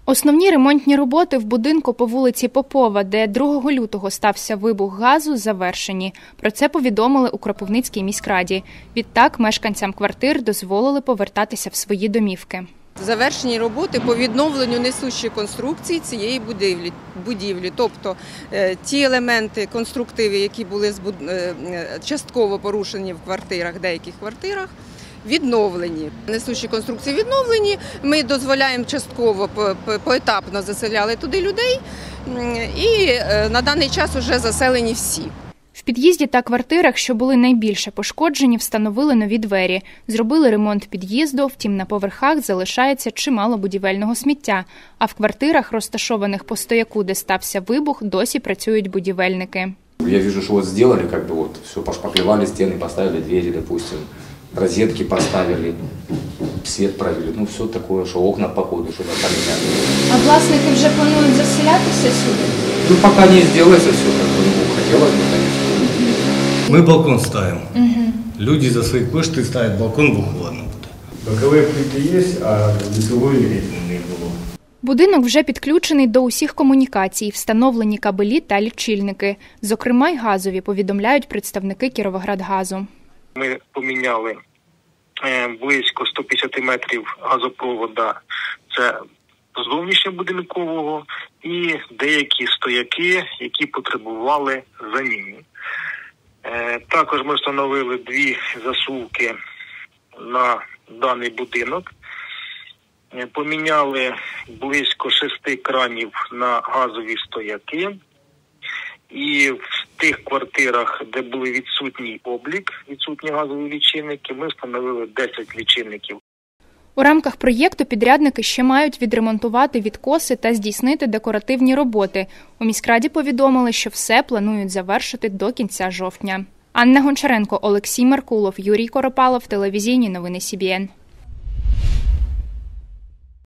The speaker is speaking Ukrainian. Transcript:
Основні ремонтні роботи в будинку по вулиці Попова, де 2 лютого стався вибух газу, завершені. Про це повідомили у Кропивницькій міськраді. Відтак мешканцям квартир дозволили повертатися в свої домівки. Завершені роботи по відновленню несущої конструкції цієї будівлі. Тобто ті елементи, конструктиви, які були частково порушені в деяких квартирах, відновлені. Несущі конструкції відновлені, ми дозволяємо частково, поетапно заселяли туди людей і на даний час вже заселені всі. В під'їзді та квартирах, що були найбільше пошкоджені, встановили нові двері. Зробили ремонт під'їзду, втім на поверхах залишається чимало будівельного сміття. А в квартирах, розташованих по стояку, де стався вибух, досі працюють будівельники. Я вижу, что вот сделали, все пошпаклевали, стены поставили, двери, допустим, розетки поставили, свет провели, все такое, что окна по ходу, что-то поменяли. А власники вже планують заселятися сюди? Пока не сделается все, хотелось бы, конечно. Мы балкон ставим. Люди за свои кошти ставят балкон, двухходный буде. Боковые плиты есть, а лицевой не було. Будинок вже підключений до усіх комунікацій, встановлені кабелі та лічильники. Зокрема й газові, повідомляють представники Кіровоградгазу. Ми поміняли близько 150 метрів газопровода, це зовнішньобудинкового, і деякі стояки, які потребували заміни. Також ми встановили 2 засувки на даний будинок. Поміняли близько 6 кранів на газові стояки. І в тих квартирах, де були відсутній облік, відсутні газові лічильники, ми встановили 10 лічильників. У рамках проєкту підрядники ще мають відремонтувати відкоси та здійснити декоративні роботи. У міськраді повідомили, що все планують завершити до кінця жовтня. Анна Гончаренко, Олексій Меркулов, Юрій Коропалов, телевізійні новини СІБІН.